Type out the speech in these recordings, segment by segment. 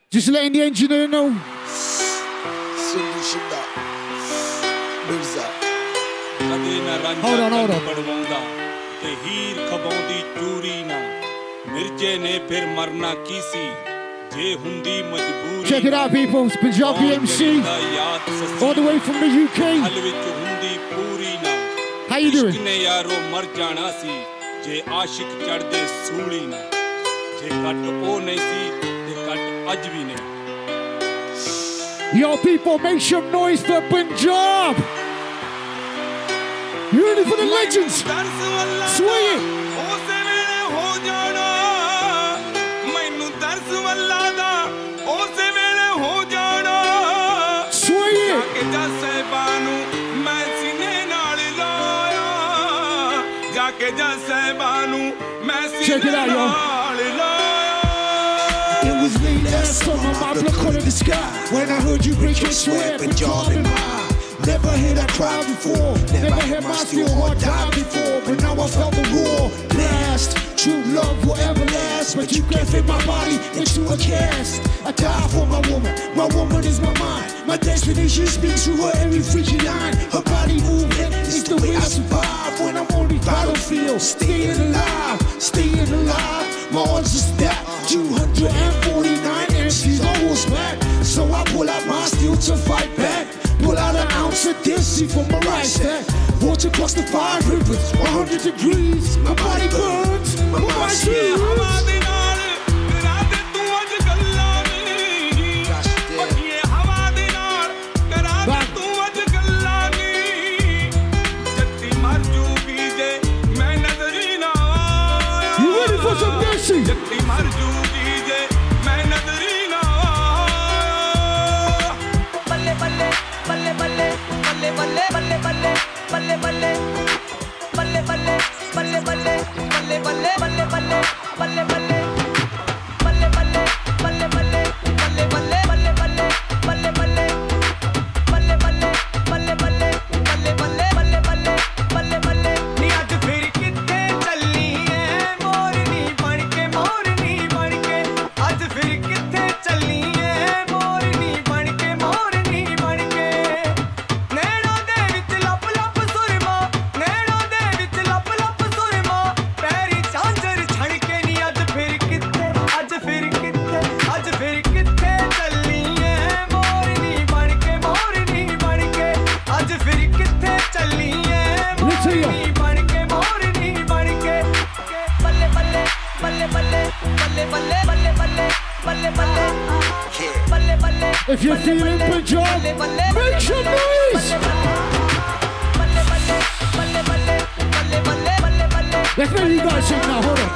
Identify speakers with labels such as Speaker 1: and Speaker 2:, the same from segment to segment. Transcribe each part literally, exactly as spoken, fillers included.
Speaker 1: Just letting the engineer know. Hold on, hold on. Check it out, people. It's Panjabi M C, all the way from the U K. How you doing? Yo, people, make some noise for Punjab. You ready for the legends? Swing it. Swing it. Check it out, y'all. It was late last summer, my blood colored the sky. When I heard you break your sweat, Punjab in high. Never heard I cry before, never had my steel heart die before. But now I felt the roar blast. True love will ever last, but you can't fit my body into a cast. I die for my woman, my woman is my mind. My destination speaks through her every freaky line. Her body movement is the way I survive when I'm on the battlefield. Staying alive, staying alive. My odds is that two hundred forty-nine M Cs almost back. So I pull out my steel to fight back. Pull out an ounce of dizzy from my right stack. Walk across the five rivers, one hundred degrees. My body burns, my mind screams. You ready for some mercy? If you're feeling Punjab, make some noise! Let's make you guys sing now, hold on.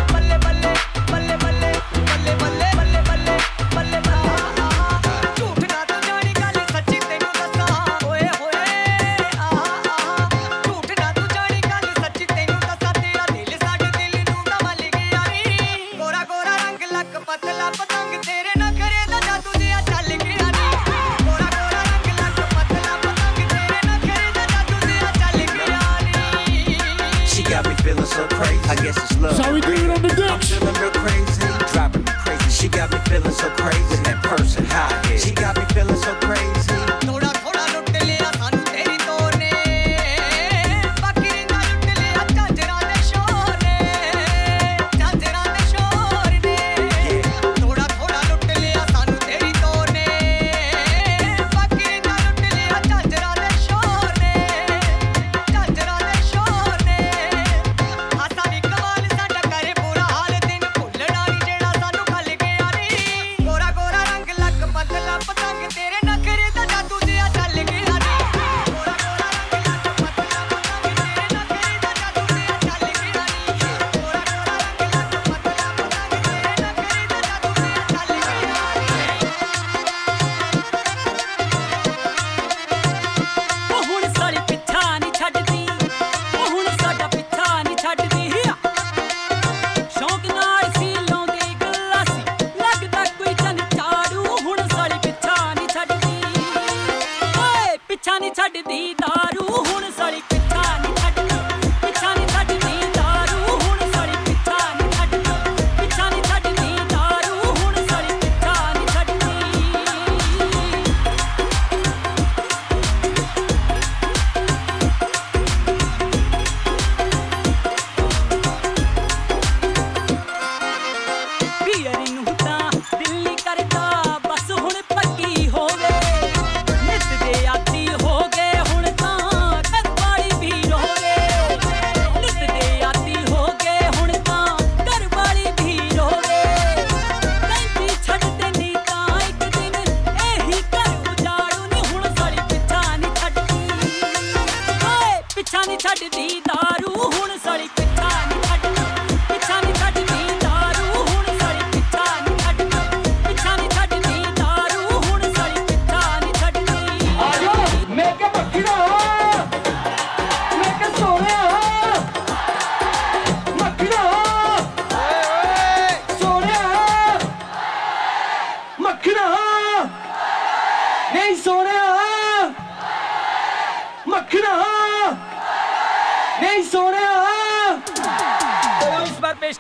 Speaker 1: That's how we do it on the decks. I'm feeling real crazy, driving me crazy. She got me feeling so crazy. That person high head. She got me feeling so crazy.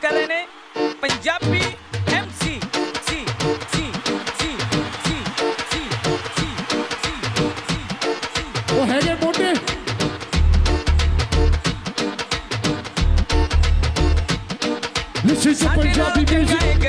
Speaker 2: कर रहे ने Punjabi MC सी सी सी सी सी सी सी
Speaker 1: वो है ये मोटे This is the Punjabi music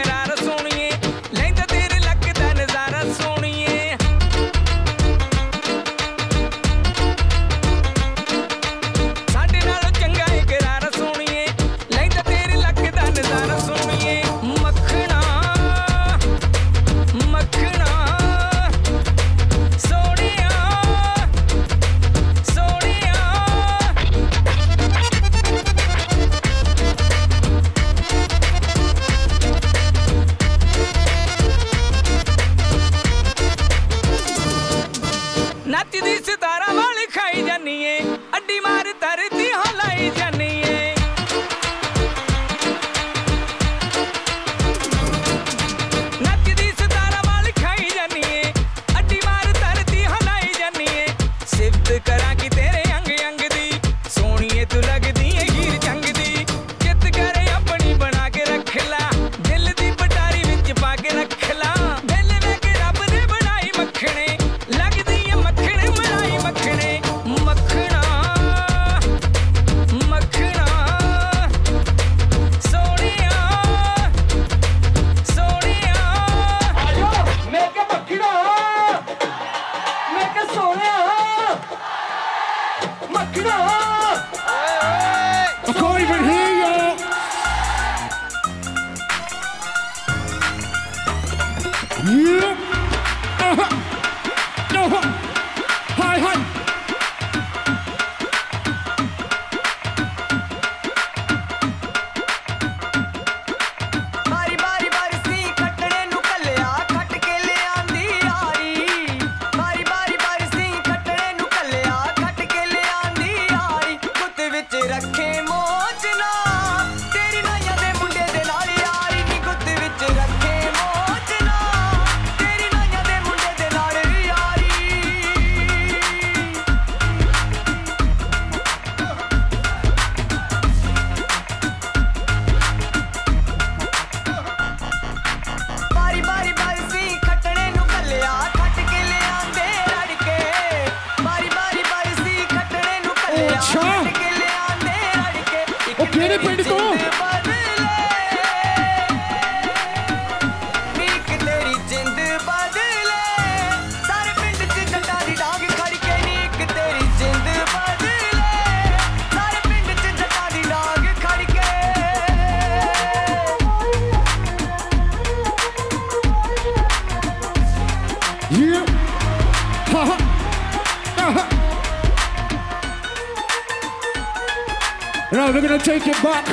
Speaker 1: Now we're gonna take it back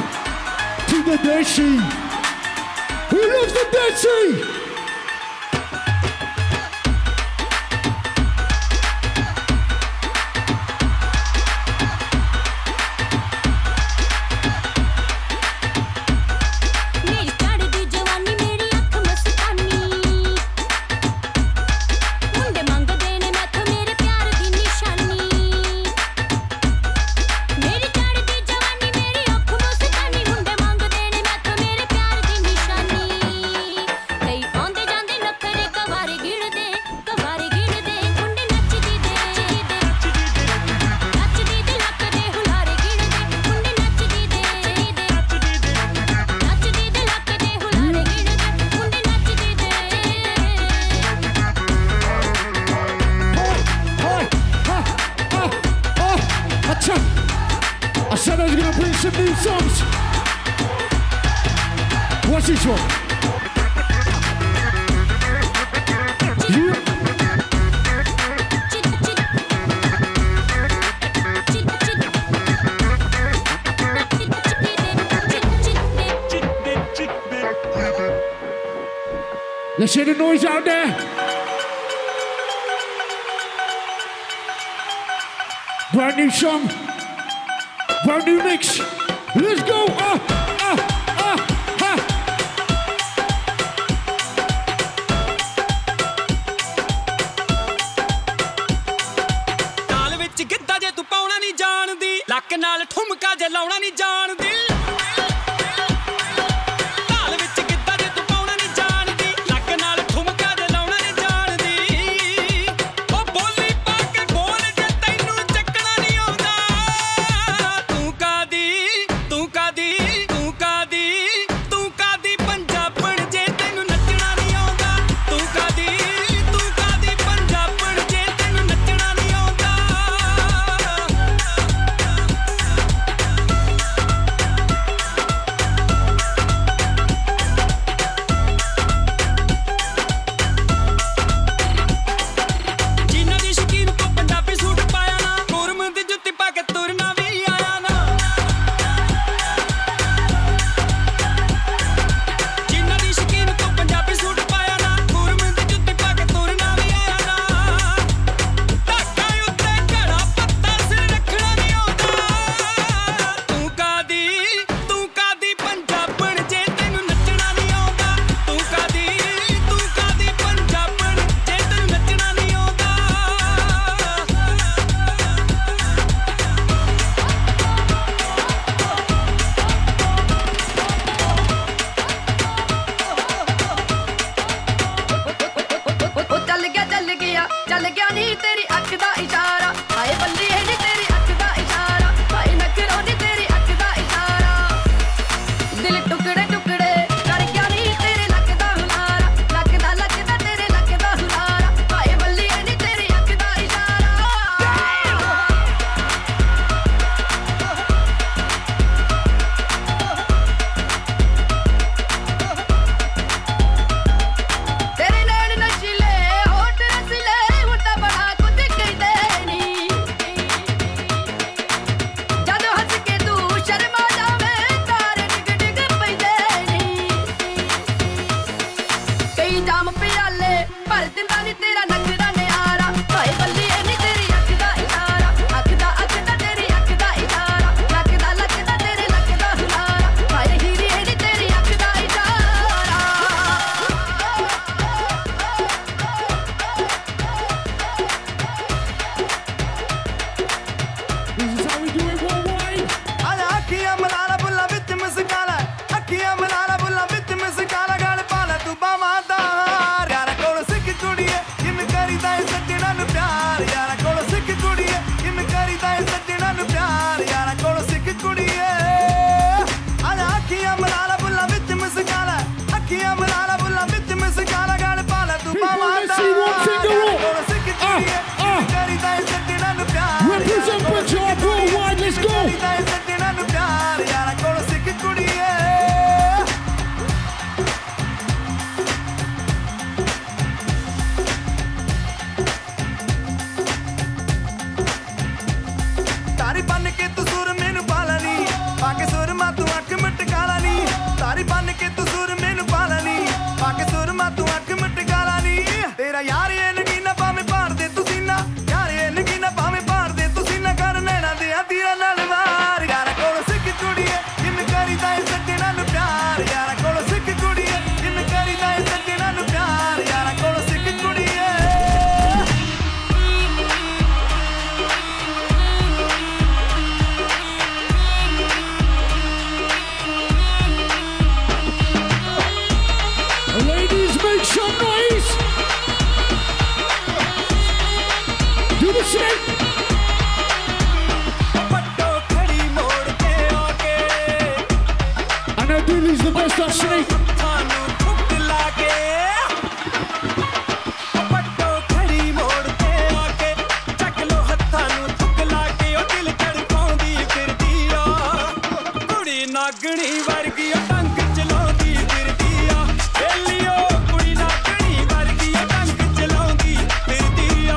Speaker 1: to the Desi. Who loves the Desi? What's this one? Yeah. Let's hear the noise out there. Brand new song, brand new mix. Let's go. Ah, ah, ah, ah.
Speaker 2: ਤਾਲ ਵਿੱਚ ਗਿੱਧਾ ਜੇ ਤੂੰ ਪਾਉਣਾ ਨਹੀਂ ਜਾਣਦੀ, ਲੱਕ ਨਾਲ ਠੁਮਕਾ ਜੇ ਲਾਉਣਾ ਨਹੀਂ ਜਾਣਦੀ।
Speaker 3: चल गया नी तेरी अख दा इशारा हाय बल्ली है नी तेरी अख दा इशारा हाय नखरो नी तेरी अख दा इशारा दिल टुकड़े टुकड़े कर गया नी तेरे लक दा हुलारा लक दा लक दा तेरे लक दा हुलारा हाय बल्ली है नी तेरी अख दा इशारा तेरे नैन नशीले होठ रसीले हुंदा बड़ा कुछ कहदे नी जदों हंस के तू शर्मा जावे तारे डिग डिग पैंदे नी कई जाम प्याले भर दिंदा नी तेरा नखरा नियारा हाय बल्ली है नी तेरी अख दा इशारा अख दा अख दा तेरी अख दा इशारा लक दा लक दा तेरे लक दा हुलारा हाय हीरी है नी तेरी अख दा इशारा
Speaker 1: This is how we do it worldwide.
Speaker 4: आजा अखियां मलाला बुल्ला विच मुस्काला अखियां मलाला बुल्ला विच मुस्काला गल पाला तू बावां दा यारा कोल सिख कुड़ीए किन करीदा ए सजना नु प्यार यारा कोल सिख कुड़ीए किन करीदा ए सजना नु प्यार यारा कोल सिख कुड़ीए आजा अखियां मलाला बुल्ला विच मुस्काला अखियां मलाला बुल्ला विच मुस्काला गल पाला तू बावां
Speaker 1: Let's
Speaker 4: दा
Speaker 1: see one finger
Speaker 4: यारा
Speaker 1: up.
Speaker 4: कोल सिख
Speaker 1: Ah,
Speaker 4: कुड़ीए
Speaker 1: ah.
Speaker 4: किन करीदा ए सजना नु प्यार
Speaker 1: Represent Punjab worldwide. Let's go.
Speaker 4: सजना नु प्यार यारा कोल सिख कुड़ीए तारी बन के तू सुर मैनू पाला नी पाके सुर मा तू अख मटकाला नी तारी बन के तू सुर मैनू पाला नी पाके सुर मा तू अख मटकाला नी तेरा यार ये नगीना पावे पार दे तू सीना यार ये नगीना पावे पार दे तू सीना कर नैना दे तीरा नाल वार यारा कोल सिख कुड़ीए किन करीदा ए सजना नु प्यार यारा कोल सिख कुड़ीए किन करीदा ए सजना नु प्यार यारा कोल Sikh कुड़ीए
Speaker 1: Ladies, make some noise. Do the shake.
Speaker 4: पट्टो खड़ी मोड़ के आके
Speaker 1: I know Dooley's the best at snake.
Speaker 4: थानू ठुक लाके पट्टो खड़ी मोड़ के आके चक लो हत्थां नू ठुक लाके ओ दिल धड़काउंदी फिरदी आ कुड़ी नागणी वर्गी ओ टंग चलाउंदी फिरदी आ बेलियो कुड़ी नागणी वर्गी ओ टंग चलाउंदी फिरदी आ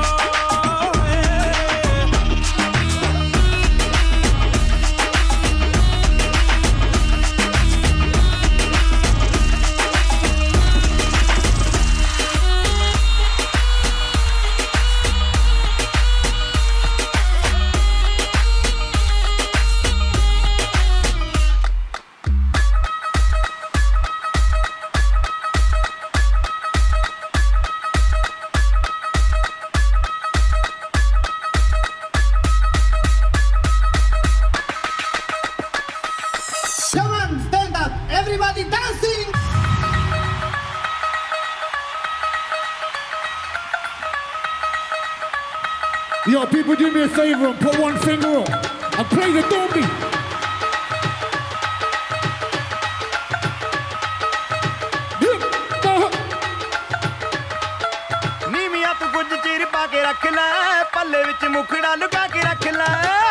Speaker 5: Come on, stand up. Everybody dancing.
Speaker 1: Yo, people, do me a favor and put one finger up and play the dombie. Yeah, uh,
Speaker 4: ਨੀਵੀਆਂ ਤੂੰ ਕੁਝ ਚਿਰ ਪਾ ਕੇ ਰੱਖ ਲੈ ਪੱਲੇ ਵਿੱਚ ਮੁਖੜਾ ਲੁਕਾ ਕੇ ਰੱਖ ਲੈ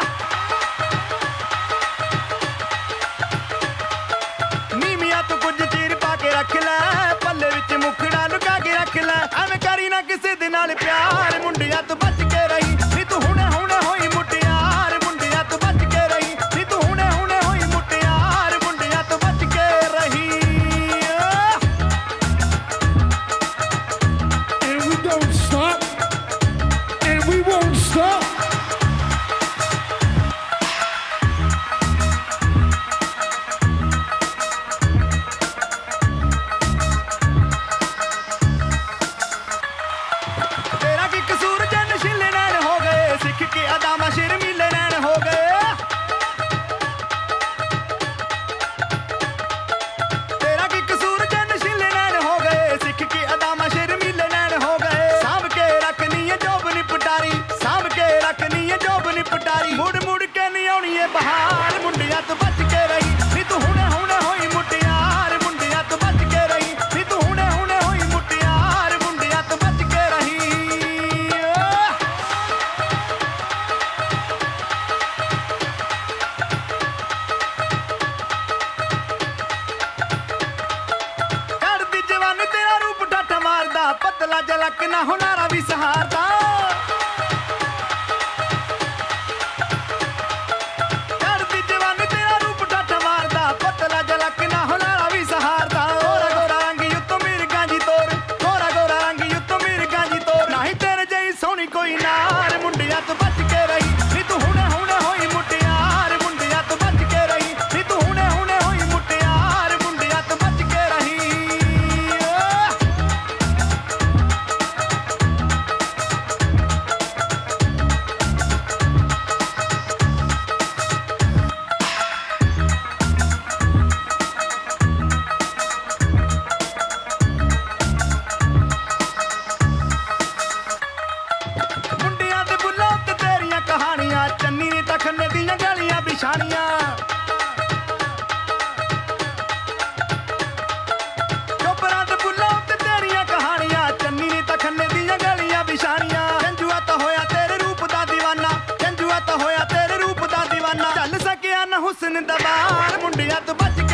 Speaker 4: ਨੀਵੀਆਂ ਤੂੰ ਕੁਝ ਚਿਰ ਪਾ ਕੇ ਰੱਖ ਲੈ ਪੱਲੇ ਵਿੱਚ ਮੁਖੜਾ ਲੁਕਾ ਕੇ ਰੱਖ ਲੈ ਐਵੇਂ ਕਰੀ ਨਾ ਕਿਸੇ ਦੇ ਨਾਲ ਪਿਆਰ ਮੁੰਡਿਆਂ ਤੋਂ ਬਚ ਕੇ ਰਹੀ ਨੀ ਤੂੰ ਹੁਣੇ ਹੁਣੇ ਹੋਈ ਮੁਟਿਆਰ ਮੁੰਡਿਆਂ ਤੋਂ ਬਚ ਕੇ ਰਹੀ ਨੀ ਤੂੰ ਹੁਣੇ ਹੁਣੇ ਹੋਈ ਮੁਟਿਆਰ ਮੁੰਡਿਆਂ ਤੋਂ ਬਚ ਕੇ ਰਹੀ
Speaker 1: and we don't stop. And we won't stop.
Speaker 4: तेरा की कसूर जन शिले पतला जलक ना हुनारा भी सहारदा चढ़दी जवानी तेरा रूप ठाठा मारदा पतला जलक ना हुनारा भी सहारदा गोरा गोरा रंग युतो मेरी गांजी तोर गोरा गोरा रंग युतो मेरी गांजी तोर नहीं तेरे जई सोनी कोई नार मुंडिया तो बच के रही नी तू हुने हुने होई मुटियार मुंडिया तो बच के रही नी तू हुने हुने होई मुटियार मुंडिया तो बच के रही मुंडिया दे बुल्लों ते तेरियां कहानियां चन्नी नी तखने दियां गलियां बिछानियां चोपड़ा दे बुल्लों ते तेरियां कहानियां चन्नी नी तखने दियां गलियां बिछानियां जंजुआ तो होया तेरे रूप दा दीवाना जंजुआ तो होया तेरे रूप दा दीवाना चल सकिया ना हुस्न दबार मुंडिया तो बच